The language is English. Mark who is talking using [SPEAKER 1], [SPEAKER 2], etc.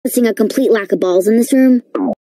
[SPEAKER 1] noticing a complete lack of balls in this room.